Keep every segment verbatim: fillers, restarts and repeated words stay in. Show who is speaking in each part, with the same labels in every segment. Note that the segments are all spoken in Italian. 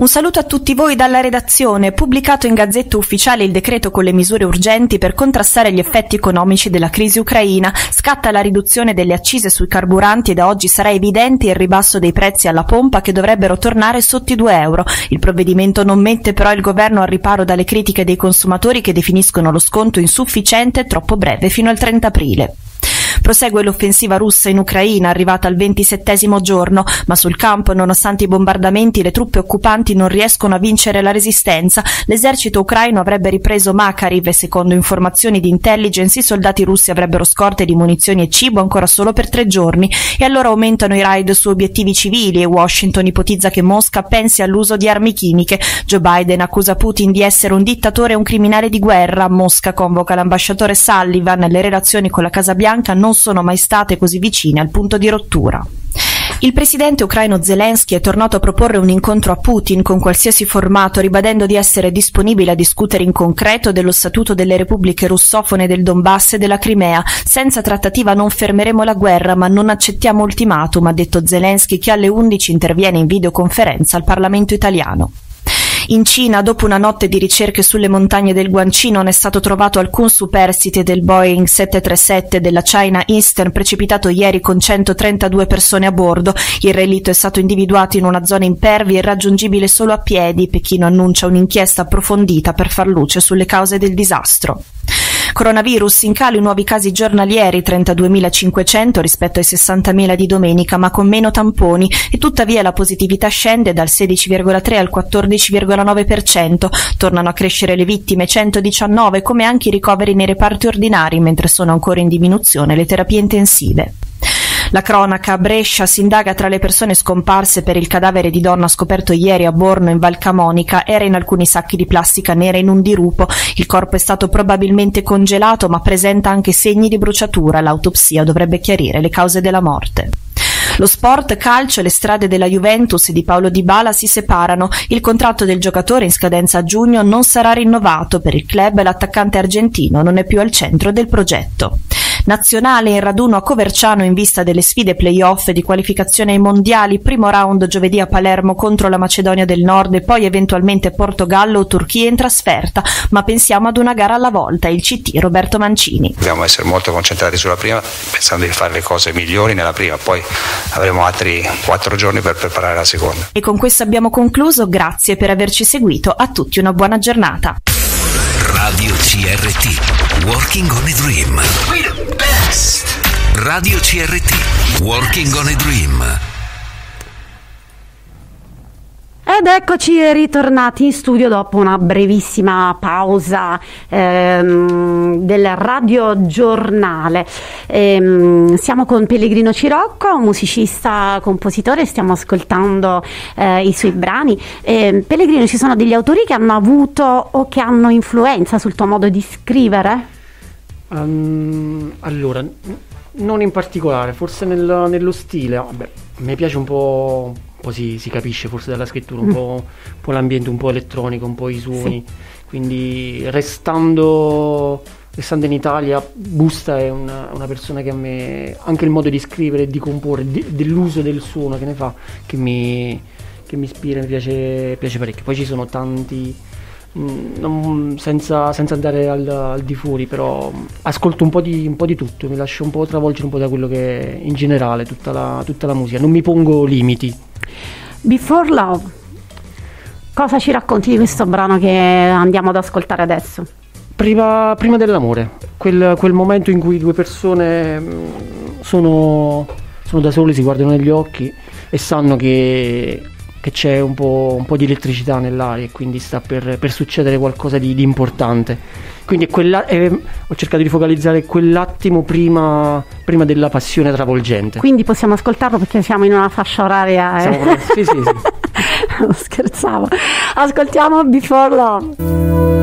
Speaker 1: Un saluto a tutti voi dalla redazione. Pubblicato in Gazzetta Ufficiale il decreto con le misure urgenti per contrastare gli effetti economici della crisi ucraina. Scatta la riduzione delle accise sui carburanti e da oggi sarà evidente il ribasso dei prezzi alla pompa che dovrebbero tornare sotto i due euro. Il provvedimento non mette però il governo al riparo dalle critiche dei consumatori che definiscono lo sconto insufficiente e troppo breve fino al trenta aprile. Prosegue l'offensiva russa in Ucraina, arrivata al ventisettesimo giorno, ma sul campo, nonostante i bombardamenti, le truppe occupanti non riescono a vincere la resistenza. L'esercito ucraino avrebbe ripreso Makariv e, secondo informazioni di intelligence, i soldati russi avrebbero scorte di munizioni e cibo ancora solo per tre giorni, e allora aumentano i raid su obiettivi civili e Washington ipotizza che Mosca pensi all'uso di armi chimiche. Joe Biden accusa Putin di essere un dittatore e un criminale di guerra. Mosca convoca l'ambasciatore Sullivan. Le relazioni con la Casa Bianca non sono mai state così vicine al punto di rottura. Il presidente ucraino Zelensky è tornato a proporre un incontro a Putin con qualsiasi formato, ribadendo di essere disponibile a discutere in concreto dello statuto delle repubbliche russofone del Donbass e della Crimea. Senza trattativa non fermeremo la guerra, ma non accettiamo ultimatum, ha detto Zelensky, che alle undici interviene in videoconferenza al Parlamento italiano. In Cina, dopo una notte di ricerche sulle montagne del Guangxi, non è stato trovato alcun superstite del Boeing sette tre sette della China Eastern precipitato ieri con centotrentadue persone a bordo. Il relitto è stato individuato in una zona impervia e raggiungibile solo a piedi. Pechino annuncia un'inchiesta approfondita per far luce sulle cause del disastro. Coronavirus, in calo i nuovi casi giornalieri, trentaduemilacinquecento rispetto ai sessantamila di domenica, ma con meno tamponi, e tuttavia la positività scende dal sedici virgola tre al quattordici virgola nove per cento. Tornano a crescere le vittime, centodiciannove, come anche i ricoveri nei reparti ordinari, mentre sono ancora in diminuzione le terapie intensive. La cronaca: a Brescia si indaga tra le persone scomparse per il cadavere di donna scoperto ieri a Borno in Val Camonica. Era in alcuni sacchi di plastica nera in un dirupo. Il corpo è stato probabilmente congelato, ma presenta anche segni di bruciatura. L'autopsia dovrebbe chiarire le cause della morte. Lo sport, calcio, le strade della Juventus e di Paulo Dybala si separano. Il contratto del giocatore in scadenza a giugno non sarà rinnovato. Per il club l'attaccante argentino non è più al centro del progetto. Nazionale in raduno a Coverciano in vista delle sfide play-off di qualificazione ai mondiali. Primo round giovedì a Palermo contro la Macedonia del Nord e poi eventualmente Portogallo o Turchia in trasferta, ma pensiamo ad una gara alla volta. Il C T Roberto Mancini.
Speaker 2: Dobbiamo essere molto concentrati sulla prima, pensando di fare le cose migliori nella prima, poi avremo altri quattro giorni per preparare la seconda.
Speaker 1: E con questo abbiamo concluso. Grazie per averci seguito. A tutti una buona giornata.
Speaker 3: Radio C R T, Working on a Dream. We the best. Radio C R T, Working on a Dream.
Speaker 4: Ed eccoci ritornati in studio dopo una brevissima pausa ehm, del radiogiornale. Ehm, siamo con Pellegrino Cirocco, musicista, compositore, stiamo ascoltando eh, i suoi brani. Eh, Pellegrino, ci sono degli autori che hanno avuto o che hanno influenza sul tuo modo di scrivere?
Speaker 5: Um, allora, non in particolare, forse nel, nello stile. Vabbè, mi piace un po'... Un po' si, si capisce forse dalla scrittura, un, mm. po', un po' l'ambiente un po' elettronico, un po' i suoni, sì. Quindi restando, restando in Italia, Busta è una, una persona che a me, anche il modo di scrivere e di comporre, di, dell'uso del suono che ne fa, che mi, che mi ispira, mi piace, piace parecchio. Poi ci sono tanti, mh, non, senza, senza andare al, al di fuori, però ascolto un po' di, un po' di tutto, mi lascio un po' travolgere un po' da quello che è in generale tutta la, tutta la musica, non mi pongo limiti.
Speaker 4: Before Love, cosa ci racconti di questo brano che andiamo ad ascoltare adesso?
Speaker 5: Prima, prima dell'amore, quel, quel momento in cui due persone sono, sono da sole, si guardano negli occhi e sanno che, che c'è un po', un po' di elettricità nell'aria e quindi sta per, per succedere qualcosa di, di importante. Quindi è quella, eh, ho cercato di focalizzare quell'attimo prima, prima della passione travolgente.
Speaker 4: Quindi possiamo ascoltarlo perché siamo in una fascia oraria. Eh?
Speaker 5: Siamo, sì, sì, sì.
Speaker 4: Scherzavo. Ascoltiamo Before Love.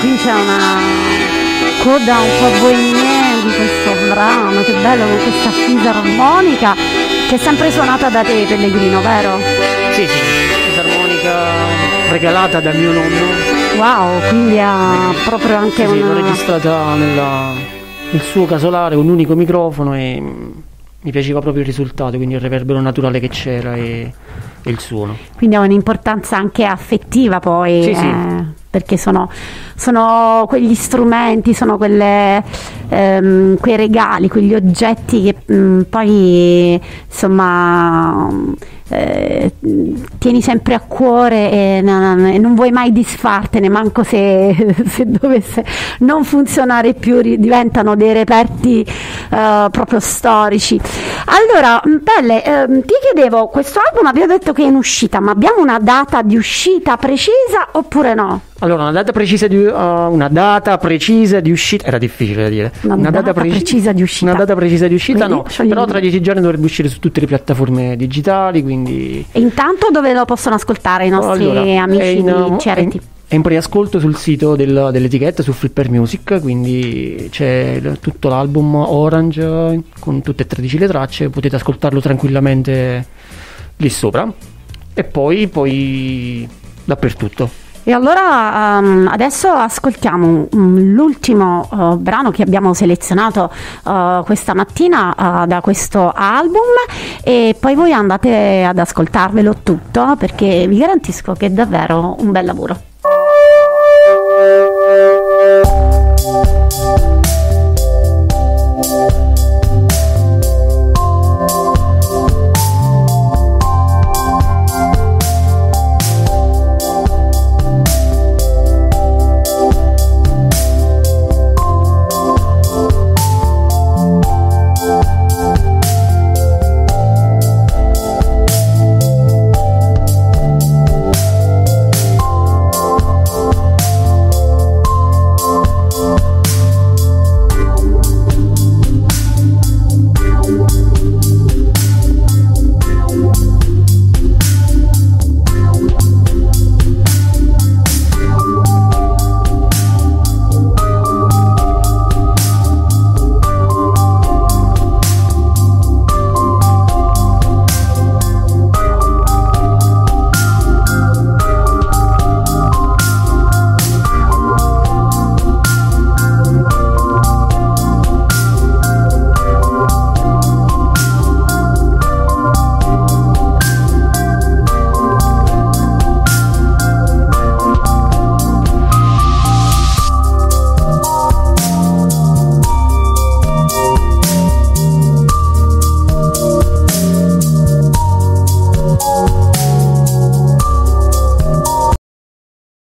Speaker 4: qui c'è una coda un po' bohemienne di questo brano, che bello, con questa fisarmonica che è sempre suonata da te, Pellegrino, vero?
Speaker 5: Sì, sì, fisarmonica regalata da mio nonno.
Speaker 4: Wow, quindi ha proprio anche
Speaker 5: sì,
Speaker 4: una...
Speaker 5: l'ho registrata nella, nel suo casolare con un unico microfono e mi piaceva proprio il risultato, quindi il reverbero naturale che c'era e, e il suono.
Speaker 4: Quindi ha un'importanza anche affettiva poi,
Speaker 5: sì,
Speaker 4: eh,
Speaker 5: sì.
Speaker 4: perché sono, sono quegli strumenti, sono quelle, ehm, quei regali, quegli oggetti che mh, poi insomma eh, tieni sempre a cuore e non, e non vuoi mai disfartene, manco se, se dovesse non funzionare più, diventano dei reperti eh, proprio storici. Allora, Pelle, ehm, ti chiedevo, questo album abbiamo detto che è in uscita, ma abbiamo una data di uscita precisa oppure no?
Speaker 5: Allora, una data precisa di, uh, una data precisa di uscita, era difficile da dire.
Speaker 4: Una, una data, data preci- precisa di uscita.
Speaker 5: Una data precisa di uscita,
Speaker 4: Vedi?
Speaker 5: no. Però tra dieci giorni dovrebbe uscire su tutte le piattaforme digitali, quindi...
Speaker 4: E intanto dove lo possono ascoltare i nostri
Speaker 5: allora,
Speaker 4: amici
Speaker 5: in,
Speaker 4: di C R T?
Speaker 5: È in preascolto sul sito del, dell'etichetta, su Flipper Music, quindi c'è l- tutto l'album Orange con tutte e tredici le tracce, potete ascoltarlo tranquillamente lì sopra e poi, poi dappertutto.
Speaker 4: E allora um, adesso ascoltiamo um, l'ultimo uh, brano che abbiamo selezionato uh, questa mattina uh, da questo album e poi voi andate ad ascoltarvelo tutto perché vi garantisco che è davvero un bel lavoro.